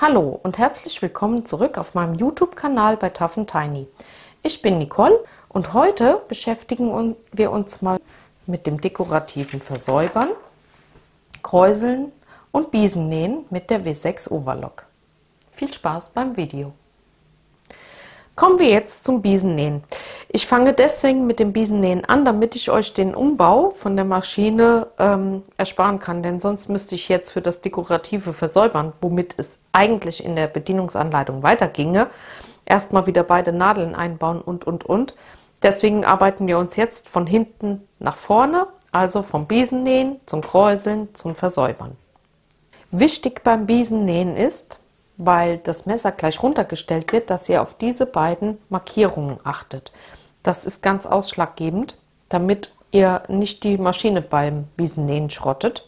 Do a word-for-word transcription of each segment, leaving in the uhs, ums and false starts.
Hallo und herzlich willkommen zurück auf meinem YouTube-Kanal bei Tough and Tiny. Ich bin Nicole und heute beschäftigen wir uns mal mit dem dekorativen Versäubern, Kräuseln und Biesennähen mit der W sechs Overlock. Viel Spaß beim Video! Kommen wir jetzt zum Biesennähen. Ich fange deswegen mit dem Biesennähen an, damit ich euch den Umbau von der Maschine ähm, ersparen kann, denn sonst müsste ich jetzt für das dekorative Versäubern, womit es eigentlich in der Bedienungsanleitung weiterginge, erstmal wieder beide Nadeln einbauen und und und. Deswegen arbeiten wir uns jetzt von hinten nach vorne, also vom Biesennähen zum Kräuseln zum Versäubern. Wichtig beim Biesennähen ist, weil das Messer gleich runtergestellt wird, dass ihr auf diese beiden Markierungen achtet. Das ist ganz ausschlaggebend, damit ihr nicht die Maschine beim Biesennähen schrottet.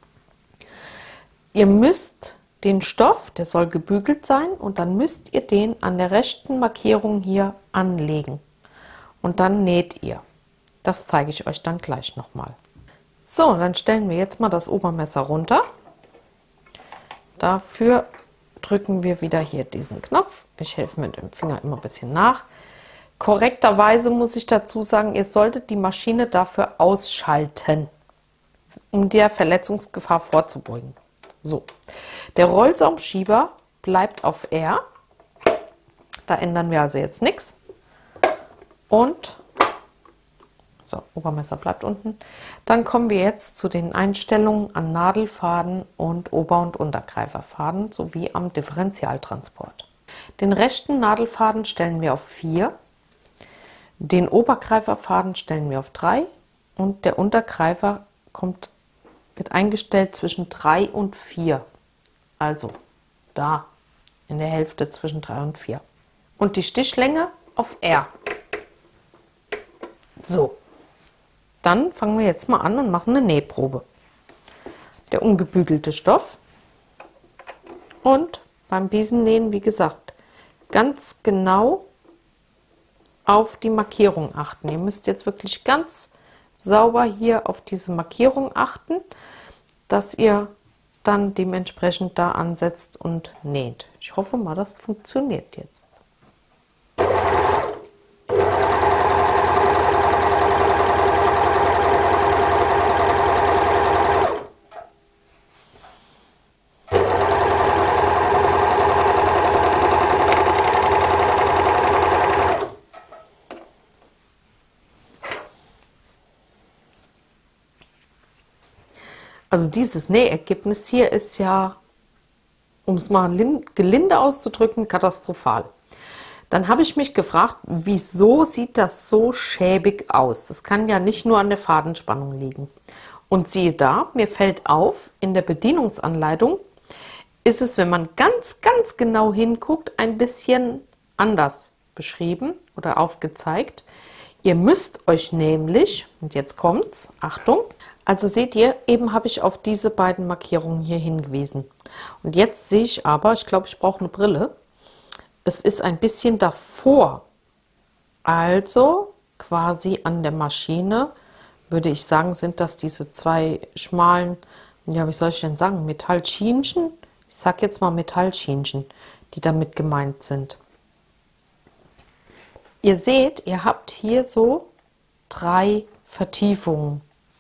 Ihr müsst den Stoff, der soll gebügelt sein, und dann müsst ihr den an der rechten Markierung hier anlegen. Und dann näht ihr. Das zeige ich euch dann gleich nochmal. So, dann stellen wir jetzt mal das Obermesser runter. Dafür drücken wir wieder hier diesen Knopf. Ich helfe mit dem Finger immer ein bisschen nach. Korrekterweise muss ich dazu sagen, ihr solltet die Maschine dafür ausschalten, um der Verletzungsgefahr vorzubeugen. So, der Rollsaumschieber bleibt auf R. Da ändern wir also jetzt nichts. Und so, Obermesser bleibt unten. Dann kommen wir jetzt zu den Einstellungen an Nadelfaden und Ober- und Untergreiferfaden sowie am Differentialtransport. Den rechten Nadelfaden stellen wir auf vier, den Obergreiferfaden stellen wir auf drei und der Untergreifer kommt, wird eingestellt zwischen drei und vier. Also da in der Hälfte zwischen drei und vier. Und die Stichlänge auf R. So. Dann fangen wir jetzt mal an und machen eine Nähprobe. Der ungebügelte Stoff und beim Biesennähen, wie gesagt, ganz genau auf die Markierung achten. Ihr müsst jetzt wirklich ganz sauber hier auf diese Markierung achten, dass ihr dann dementsprechend da ansetzt und näht. Ich hoffe mal, das funktioniert jetzt. Also dieses Nähergebnis hier ist ja, um es mal gelinde auszudrücken, katastrophal. Dann habe ich mich gefragt, wieso sieht das so schäbig aus? Das kann ja nicht nur an der Fadenspannung liegen. Und siehe da, mir fällt auf, in der Bedienungsanleitung ist es, wenn man ganz, ganz genau hinguckt, ein bisschen anders beschrieben oder aufgezeigt. Ihr müsst euch nämlich, und jetzt kommt's, Achtung, also seht ihr, eben habe ich auf diese beiden Markierungen hier hingewiesen. Und jetzt sehe ich aber, ich glaube, ich brauche eine Brille, es ist ein bisschen davor. Also quasi an der Maschine, würde ich sagen, sind das diese zwei schmalen, ja, wie soll ich denn sagen, Metallschienchen? Ich sage jetzt mal Metallschienchen, die damit gemeint sind. Ihr seht, ihr habt hier so drei Vertiefungen.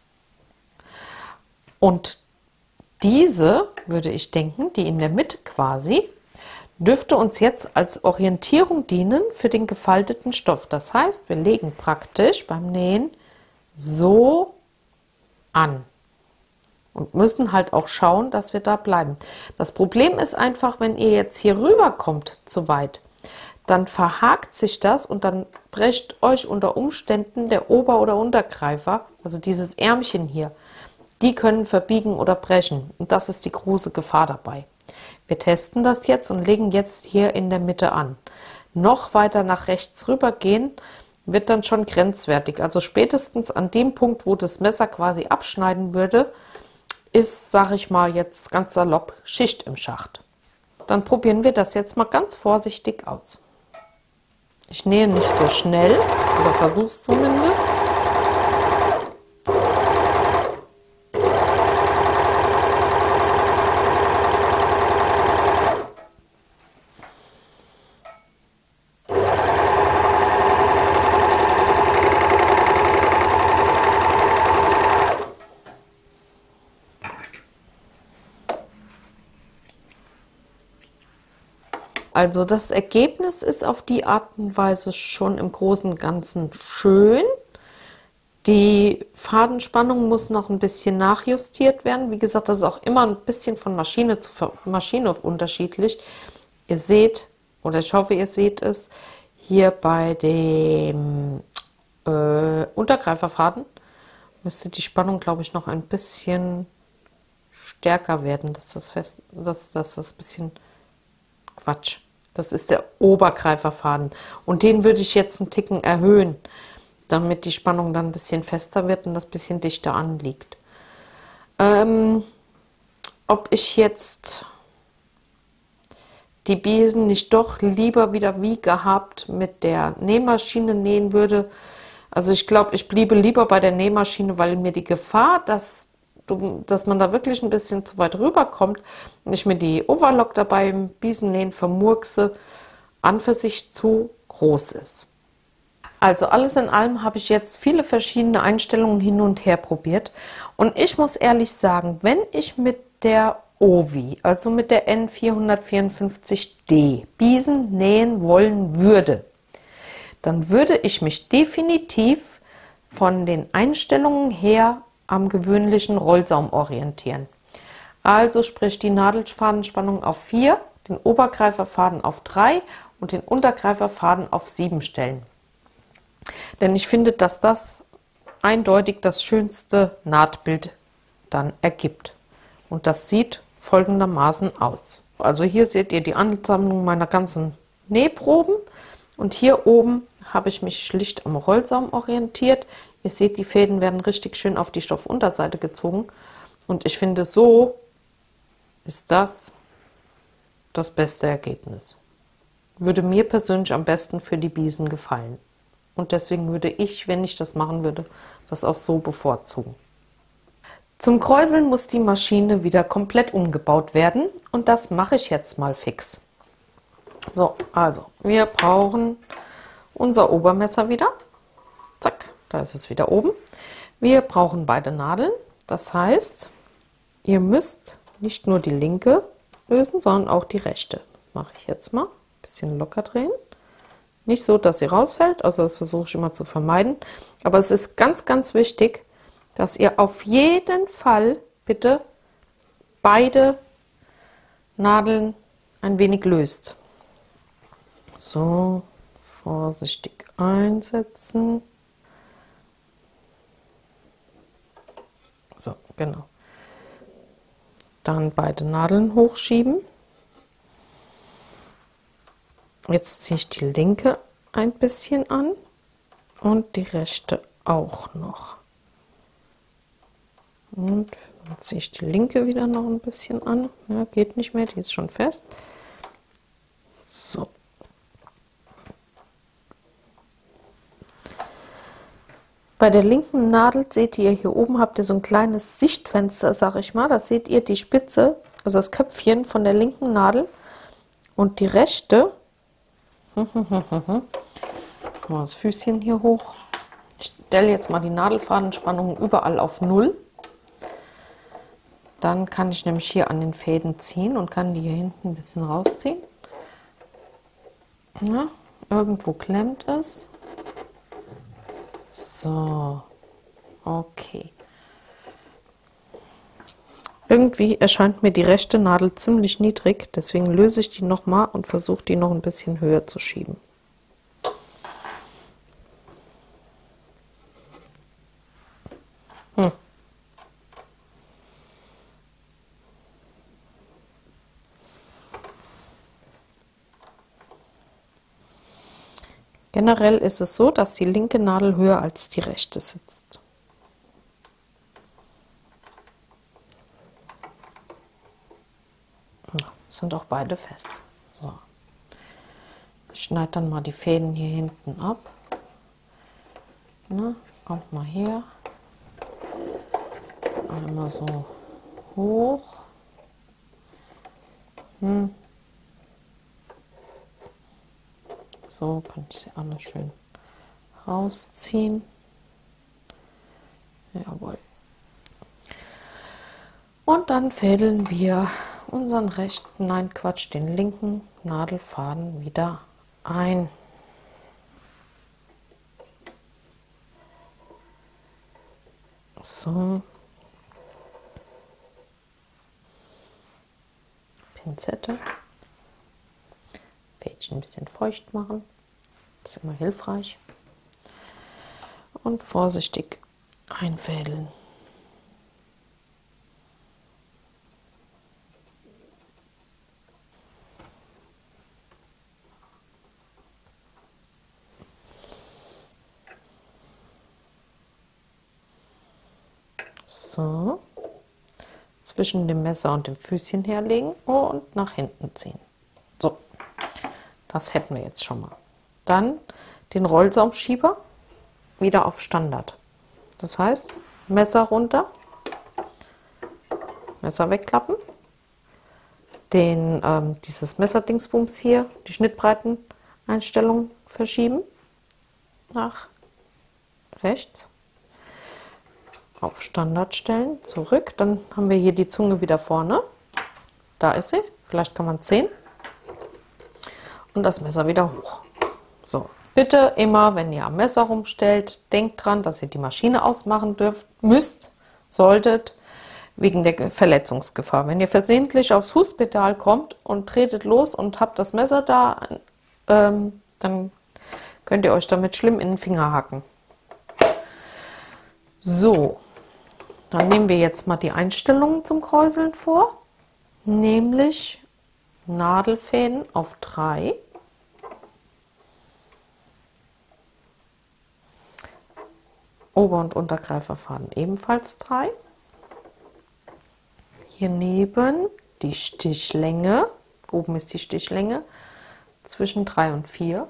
Und diese, würde ich denken, die in der Mitte quasi, dürfte uns jetzt als Orientierung dienen für den gefalteten Stoff. Das heißt, wir legen praktisch beim Nähen so an und müssen halt auch schauen, dass wir da bleiben. Das Problem ist einfach, wenn ihr jetzt hier rüber kommt zu weit, dann verhakt sich das und dann brecht euch unter Umständen der Ober- oder Untergreifer, also dieses Ärmchen hier, die können verbiegen oder brechen. Und das ist die große Gefahr dabei. Wir testen das jetzt und legen jetzt hier in der Mitte an. Noch weiter nach rechts rüber gehen, wird dann schon grenzwertig. Also spätestens an dem Punkt, wo das Messer quasi abschneiden würde, ist, sage ich mal jetzt ganz salopp, Schicht im Schacht. Dann probieren wir das jetzt mal ganz vorsichtig aus. Ich nähe nicht so schnell, oder versuche es zumindest. Also das Ergebnis ist auf die Art und Weise schon im Großen und Ganzen schön. Die Fadenspannung muss noch ein bisschen nachjustiert werden. Wie gesagt, das ist auch immer ein bisschen von Maschine zu Maschine unterschiedlich. Ihr seht, oder ich hoffe, ihr seht es, hier bei dem äh, Untergreiferfaden müsste die Spannung, glaube ich, noch ein bisschen stärker werden, dass das fest, dass, dass das bisschen Quatsch. Das ist der Obergreiferfaden und den würde ich jetzt einen Ticken erhöhen, damit die Spannung dann ein bisschen fester wird und das bisschen dichter anliegt. Ähm, ob ich jetzt die Biesen nicht doch lieber wieder wie gehabt mit der Nähmaschine nähen würde. Also ich glaube, ich bliebe lieber bei der Nähmaschine, weil mir die Gefahr, dass, du, dass man da wirklich ein bisschen zu weit rüberkommt und ich mir die Overlock dabei im Biesennähen vermurkse, an für sich zu groß ist. Also alles in allem habe ich jetzt viele verschiedene Einstellungen hin und her probiert und ich muss ehrlich sagen, wenn ich mit der Ovi, also mit der N vierhundertvierundfünfzig D, Biesen nähen wollen würde, dann würde ich mich definitiv von den Einstellungen her am gewöhnlichen Rollsaum orientieren. Also sprich die Nadelfadenspannung auf vier, den Obergreiferfaden auf drei und den Untergreiferfaden auf sieben stellen. Denn ich finde, dass das eindeutig das schönste Nahtbild dann ergibt. Und das sieht folgendermaßen aus. Also hier seht ihr die Ansammlung meiner ganzen Nähproben. Und hier oben habe ich mich schlicht am Rollsaum orientiert. Ihr seht, die Fäden werden richtig schön auf die Stoffunterseite gezogen. Und ich finde, so ist das das beste Ergebnis. Würde mir persönlich am besten für die Biesen gefallen. Und deswegen würde ich, wenn ich das machen würde, das auch so bevorzugen. Zum Kräuseln muss die Maschine wieder komplett umgebaut werden und das mache ich jetzt mal fix. So, also wir brauchen unser Obermesser wieder. Zack, da ist es wieder oben. Wir brauchen beide Nadeln. Das heißt, ihr müsst nicht nur die linke lösen, sondern auch die rechte. Das mache ich jetzt mal. Ein bisschen locker drehen. Nicht so, dass sie rausfällt, also das versuche ich immer zu vermeiden. Aber es ist ganz, ganz wichtig, dass ihr auf jeden Fall bitte beide Nadeln ein wenig löst. So, vorsichtig einsetzen. So, genau. Dann beide Nadeln hochschieben. Jetzt ziehe ich die linke ein bisschen an und die rechte auch noch. Und dann ziehe ich die linke wieder noch ein bisschen an. Ja, geht nicht mehr, die ist schon fest. So. Bei der linken Nadel seht ihr, hier oben habt ihr so ein kleines Sichtfenster, sag ich mal. Da seht ihr die Spitze, also das Köpfchen von der linken Nadel. Und die rechte, mal das Füßchen hier hoch. Ich stelle jetzt mal die Nadelfadenspannung überall auf null. Dann kann ich nämlich hier an den Fäden ziehen und kann die hier hinten ein bisschen rausziehen. Ja, irgendwo klemmt es. So, okay. Irgendwie erscheint mir die rechte Nadel ziemlich niedrig, deswegen löse ich die nochmal und versuche die noch ein bisschen höher zu schieben. Hm. Generell ist es so, dass die linke Nadel höher als die rechte sitzt. Ja, sind auch beide fest. So. Ich schneide dann mal die Fäden hier hinten ab. Na, kommt mal her. Einmal so hoch. Hm. So kann ich sie alle schön rausziehen. Jawohl. Und dann fädeln wir unseren rechten, nein Quatsch, den linken Nadelfaden wieder ein. So. Pinzette. Fädchen ein bisschen feucht machen. Das ist immer hilfreich. Und vorsichtig einfädeln. So, zwischen dem Messer und dem Füßchen herlegen und nach hinten ziehen. So, das hätten wir jetzt schon mal. Dann den Rollsaumschieber wieder auf Standard. Das heißt, Messer runter, Messer wegklappen, den, ähm, dieses Messerdingsbums hier, die Schnittbreiteneinstellung verschieben, nach rechts. Auf Standard stellen, zurück, dann haben wir hier die Zunge wieder vorne. Da ist sie, vielleicht kann man es sehen. Und das Messer wieder hoch. So, bitte immer, wenn ihr am Messer rumstellt, denkt dran, dass ihr die Maschine ausmachen dürft, müsst, solltet, wegen der Verletzungsgefahr. Wenn ihr versehentlich aufs Fußpedal kommt und tretet los und habt das Messer da, ähm, dann könnt ihr euch damit schlimm in den Finger hacken. So. Dann nehmen wir jetzt mal die Einstellungen zum Kräuseln vor, nämlich Nadelfäden auf drei, Ober- und Untergreiferfaden ebenfalls drei, hier neben die Stichlänge, oben ist die Stichlänge, zwischen drei und vier.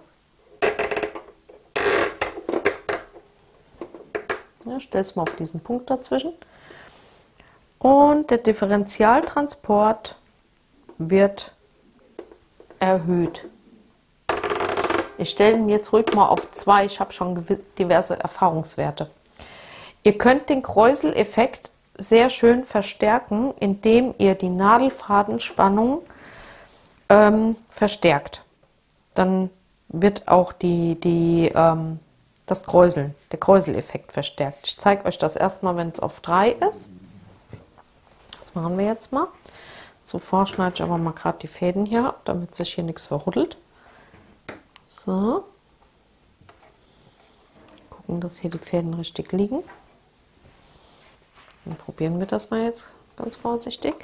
Ja, stell's mal auf diesen Punkt dazwischen. Und der Differentialtransport wird erhöht. Ich stelle ihn jetzt ruhig mal auf zwei. Ich habe schon diverse Erfahrungswerte. Ihr könnt den Kräuseleffekt sehr schön verstärken, indem ihr die Nadelfadenspannung ähm, verstärkt. Dann wird auch die, die, ähm, das Kräuseln, der Kräuseleffekt verstärkt. Ich zeige euch das erstmal, wenn es auf drei ist. Das machen wir jetzt mal. Zuvor schneide ich aber mal gerade die Fäden hier ab, damit sich hier nichts verhuddelt. So. Gucken, dass hier die Fäden richtig liegen. Dann probieren wir das mal jetzt ganz vorsichtig.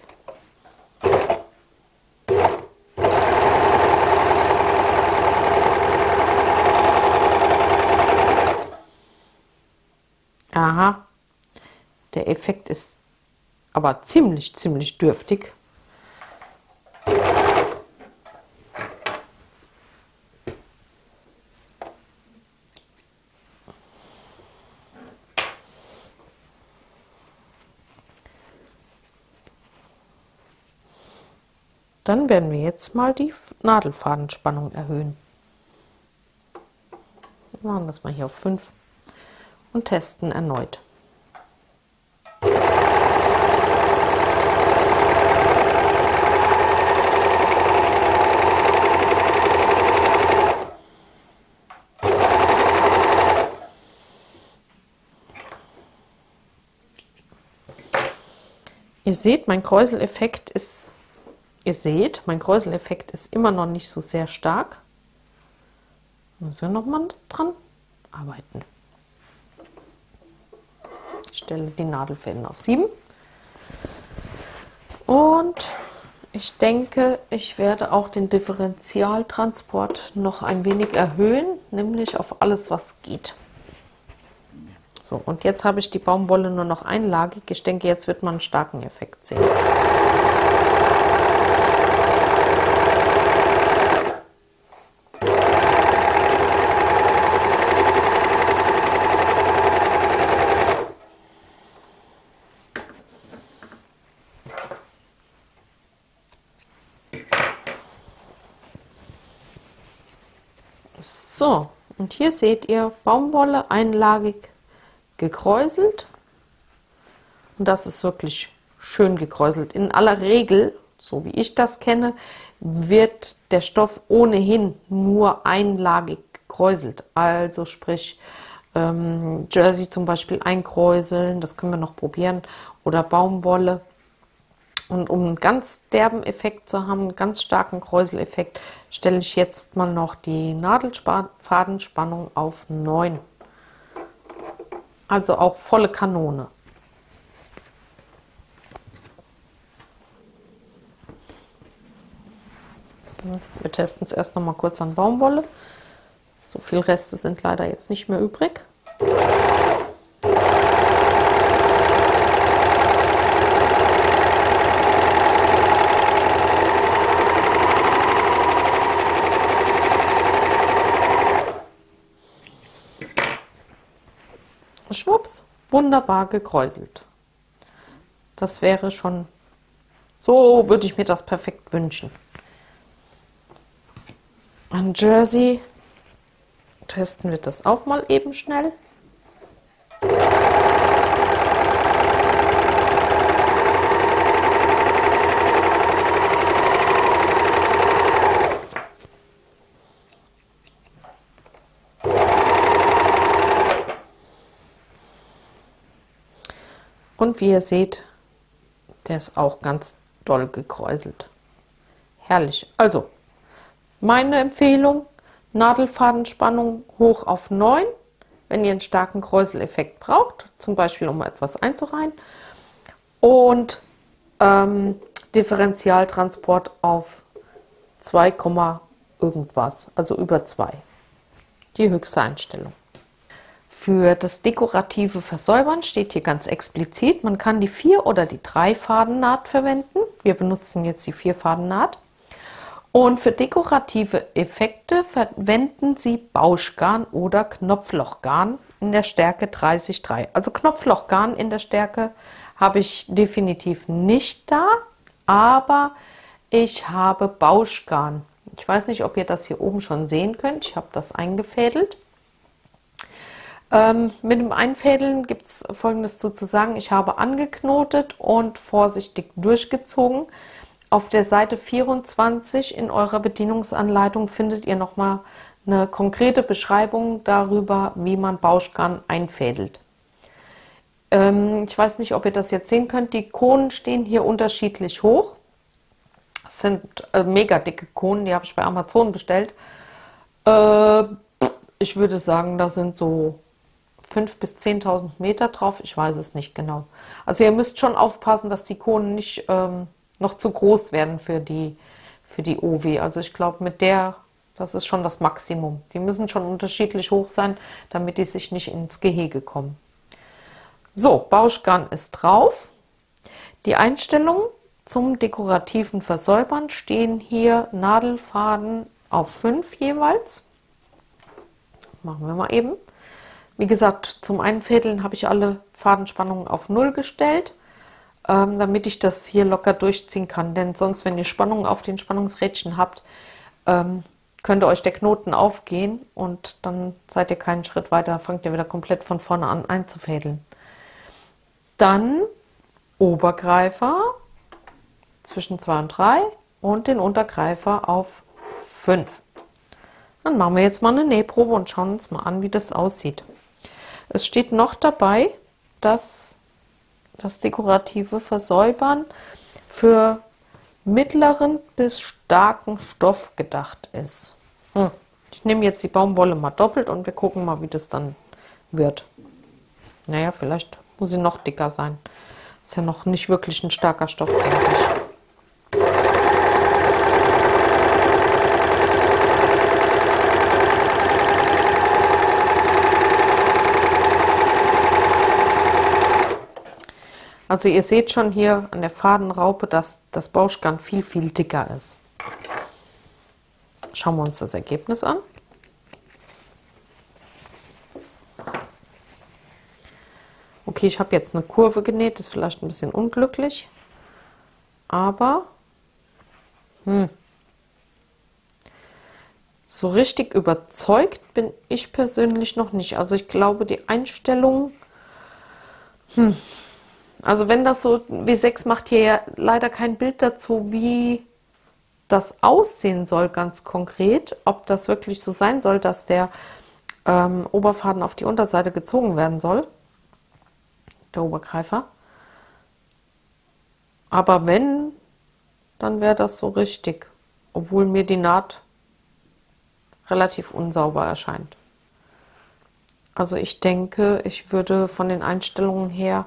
Aha, der Effekt ist aber ziemlich, ziemlich dürftig. Dann werden wir jetzt mal die Nadelfadenspannung erhöhen. Wir machen das mal hier auf fünf und testen erneut. Ihr seht, mein Kräuseleffekt ist, ihr seht, mein Kräuseleffekt ist immer noch nicht so sehr stark. Müssen wir noch mal dran arbeiten. Ich stelle die Nadelfäden auf sieben. Und ich denke, ich werde auch den Differentialtransport noch ein wenig erhöhen, nämlich auf alles, was geht. So, und jetzt habe ich die Baumwolle nur noch einlagig. Ich denke, jetzt wird man einen starken Effekt sehen. So, und hier seht ihr Baumwolle einlagig gekräuselt. Und das ist wirklich schön gekräuselt. In aller Regel so wie ich das kenne, wird der Stoff ohnehin nur einlagig gekräuselt. Also sprich ähm, Jersey zum Beispiel einkräuseln, das können wir noch probieren, oder Baumwolle. Und um einen ganz derben Effekt zu haben, einen ganz starken Kräuseleffekt, stelle ich jetzt mal noch die Nadelfadenspannung auf neun. Also auch volle Kanone. Wir testen es erst noch mal kurz an Baumwolle. So viel Reste sind leider jetzt nicht mehr übrig. Schwupps, wunderbar gekräuselt. Das wäre schon, so würde ich mir das perfekt wünschen. An Jersey testen wir das auch mal eben schnell. Und wie ihr seht, der ist auch ganz doll gekräuselt. Herrlich. Also, meine Empfehlung, Nadelfadenspannung hoch auf neun, wenn ihr einen starken Kräuseleffekt braucht, zum Beispiel um etwas einzureihen. Und ähm, Differentialtransport auf zwei, irgendwas, also über zwei. Die höchste Einstellung. Für das dekorative Versäubern steht hier ganz explizit, man kann die vier oder die drei Fadennaht verwenden. Wir benutzen jetzt die vier Fadennaht. Und für dekorative Effekte verwenden Sie Bauschgarn oder Knopflochgarn in der Stärke dreißig drei. Also Knopflochgarn in der Stärke habe ich definitiv nicht da, aber ich habe Bauschgarn. Ich weiß nicht, ob ihr das hier oben schon sehen könnt. Ich habe das eingefädelt. Ähm, mit dem Einfädeln gibt es Folgendes zu sagen. Ich habe angeknotet und vorsichtig durchgezogen. Auf der Seite vierundzwanzig in eurer Bedienungsanleitung findet ihr nochmal eine konkrete Beschreibung darüber, wie man Bauschgarn einfädelt. Ähm, ich weiß nicht, ob ihr das jetzt sehen könnt. Die Kohlen stehen hier unterschiedlich hoch. Das sind äh, mega dicke Kohlen, die habe ich bei Amazon bestellt. Äh, ich würde sagen, da sind so fünftausend bis zehntausend Meter drauf. Ich weiß es nicht genau. Also ihr müsst schon aufpassen, dass die Kohlen nicht ähm, noch zu groß werden für die, für die O W. Also ich glaube, mit der, das ist schon das Maximum. Die müssen schon unterschiedlich hoch sein, damit die sich nicht ins Gehege kommen. So, Bauschgarn ist drauf. Die Einstellungen zum dekorativen Versäubern stehen hier Nadelfaden auf fünf jeweils. Machen wir mal eben. Wie gesagt, zum Einfädeln habe ich alle Fadenspannungen auf null gestellt, ähm, damit ich das hier locker durchziehen kann. Denn sonst, wenn ihr Spannungen auf den Spannungsrädchen habt, ähm, könnte euch der Knoten aufgehen und dann seid ihr keinen Schritt weiter, fangt ihr wieder komplett von vorne an einzufädeln. Dann Obergreifer zwischen zwei und drei und den Untergreifer auf fünf. Dann machen wir jetzt mal eine Nähprobe und schauen uns mal an, wie das aussieht. Es steht noch dabei, dass das dekorative Versäubern für mittleren bis starken Stoff gedacht ist. Hm. Ich nehme jetzt die Baumwolle mal doppelt und wir gucken mal, wie das dann wird. Naja, vielleicht muss sie noch dicker sein. Ist ja noch nicht wirklich ein starker Stoff, denke ich. Also ihr seht schon hier an der Fadenraupe, dass das Bauschgarn viel, viel dicker ist. Schauen wir uns das Ergebnis an. Okay, ich habe jetzt eine Kurve genäht, das ist vielleicht ein bisschen unglücklich, aber hm, so richtig überzeugt bin ich persönlich noch nicht. Also ich glaube, die Einstellung, hm, Also wenn das so, W sechs macht hier ja leider kein Bild dazu, wie das aussehen soll ganz konkret, ob das wirklich so sein soll, dass der ähm, Oberfaden auf die Unterseite gezogen werden soll, der Obergreifer. Aber wenn, dann wäre das so richtig, obwohl mir die Naht relativ unsauber erscheint. Also ich denke, ich würde von den Einstellungen her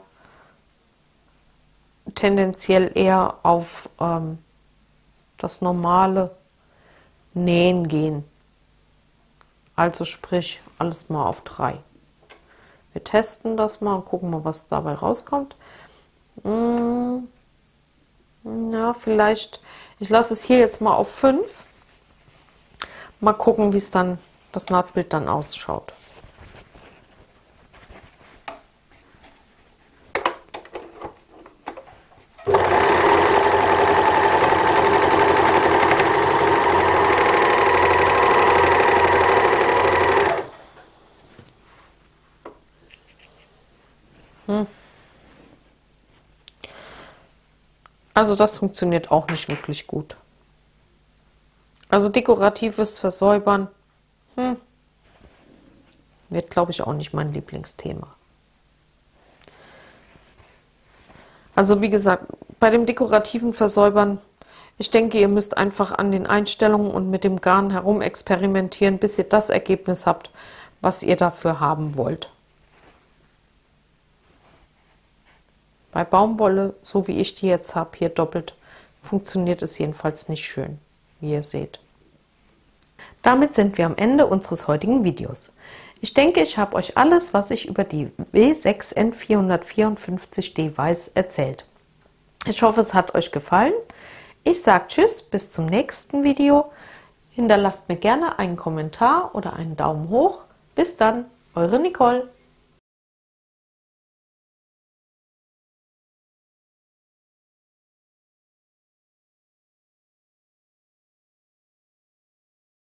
tendenziell eher auf ähm, das normale Nähen gehen. Also sprich, alles mal auf drei. Wir testen das mal und gucken mal, was dabei rauskommt. Hm, ja, vielleicht, ich lasse es hier jetzt mal auf fünf. Mal gucken, wie es dann, das Nahtbild dann ausschaut. Also das funktioniert auch nicht wirklich gut. Also dekoratives Versäubern hm, wird, glaube ich, auch nicht mein Lieblingsthema. Also wie gesagt, bei dem dekorativen Versäubern, ich denke, ihr müsst einfach an den Einstellungen und mit dem Garn herum experimentieren, bis ihr das Ergebnis habt, was ihr dafür haben wollt. Bei Baumwolle, so wie ich die jetzt habe, hier doppelt, funktioniert es jedenfalls nicht schön, wie ihr seht. Damit sind wir am Ende unseres heutigen Videos. Ich denke, ich habe euch alles, was ich über die W sechs N vierhundertvierundfünfzig D weiß, erzählt. Ich hoffe, es hat euch gefallen. Ich sage Tschüss, bis zum nächsten Video. Hinterlasst mir gerne einen Kommentar oder einen Daumen hoch. Bis dann, eure Nicole.